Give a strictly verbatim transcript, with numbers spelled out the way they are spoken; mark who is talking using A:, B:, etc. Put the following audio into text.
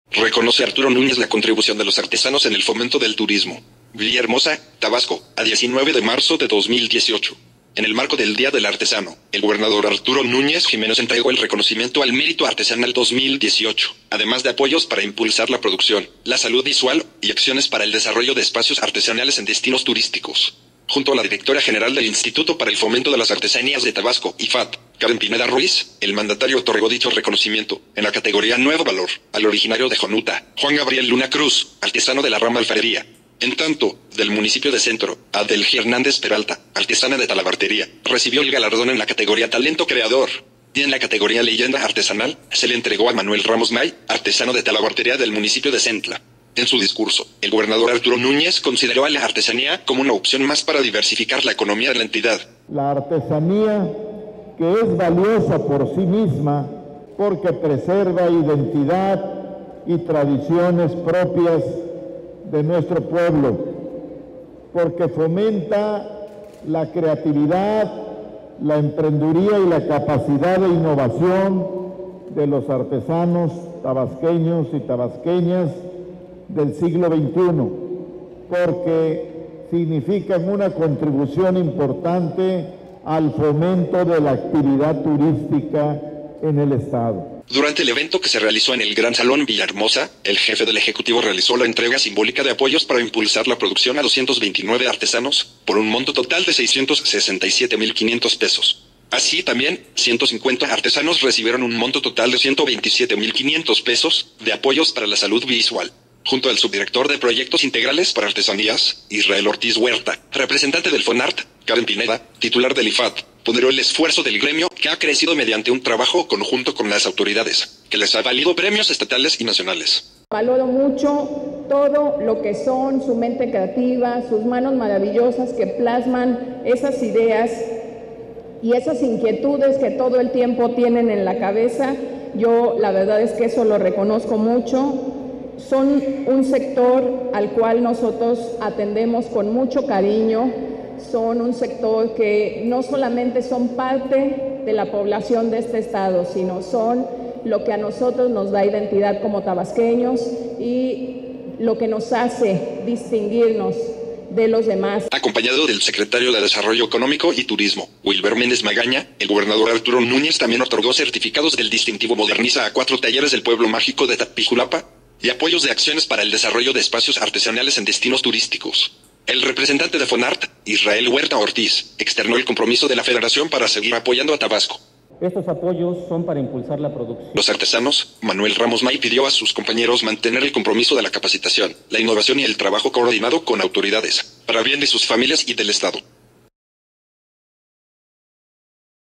A: Reconoce Arturo Núñez la contribución de los artesanos en el fomento del turismo. Villahermosa, Tabasco, a diecinueve de marzo de dos mil dieciocho. En el marco del Día del Artesano, el gobernador Arturo Núñez Jiménez entregó el reconocimiento al Mérito Artesanal dos mil dieciocho, además de apoyos para impulsar la producción, la salud visual y acciones para el desarrollo de espacios artesanales en destinos turísticos. Junto a la directora general del Instituto para el Fomento de las Artesanías de Tabasco, I F A T, Karen Pineda Ruiz, el mandatario otorgó dicho reconocimiento, en la categoría Nuevo Valor, al originario de Jonuta, Juan Gabriel Luna Cruz, artesano de la rama alfarería. En tanto, del municipio de Centro, Adelgi Hernández Peralta, artesana de talabartería, recibió el galardón en la categoría Talento Creador. Y en la categoría Leyenda Artesanal, se le entregó a Manuel Ramos May, artesano de talabartería del municipio de Centla. En su discurso, el gobernador Arturo Núñez consideró a la artesanía como una opción más para diversificar la economía de la entidad.
B: La artesanía, que es valiosa por sí misma, porque preserva identidad y tradiciones propias de nuestro pueblo, porque fomenta la creatividad, la emprendeduría y la capacidad de innovación de los artesanos tabasqueños y tabasqueñas del siglo veintiuno, porque significan una contribución importante al fomento de la actividad turística en el estado.
A: Durante el evento que se realizó en el Gran Salón Villahermosa, el jefe del Ejecutivo realizó la entrega simbólica de apoyos para impulsar la producción a doscientos veintinueve artesanos, por un monto total de seiscientos sesenta y siete mil quinientos pesos. Así también, ciento cincuenta artesanos recibieron un monto total de ciento veintisiete mil quinientos pesos de apoyos para la salud visual. Junto al subdirector de Proyectos Integrales para Artesanías, Israel Ortiz Huerta, representante del FONART, Karen Pineda, titular del I F A T, ponderó el esfuerzo del gremio que ha crecido mediante un trabajo conjunto con las autoridades, que les ha valido premios estatales y nacionales.
C: Valoro mucho todo lo que son su mente creativa, sus manos maravillosas que plasman esas ideas y esas inquietudes que todo el tiempo tienen en la cabeza. Yo la verdad es que eso lo reconozco mucho. Son un sector al cual nosotros atendemos con mucho cariño. Son un sector que no solamente son parte de la población de este estado, sino son lo que a nosotros nos da identidad como tabasqueños y lo que nos hace distinguirnos de los demás.
A: Acompañado del secretario de Desarrollo Económico y Turismo, Wilber Méndez Magaña, el gobernador Arturo Núñez también otorgó certificados del distintivo Moderniza a cuatro talleres del pueblo mágico de Tapijulapa y apoyos de acciones para el desarrollo de espacios artesanales en destinos turísticos. El representante de FONART, Israel Huerta Ortiz, externó el compromiso de la Federación para seguir apoyando a Tabasco.
D: Estos apoyos son para impulsar la producción.
A: Los artesanos, Manuel Ramos May pidió a sus compañeros mantener el compromiso de la capacitación, la innovación y el trabajo coordinado con autoridades, para bien de sus familias y del Estado.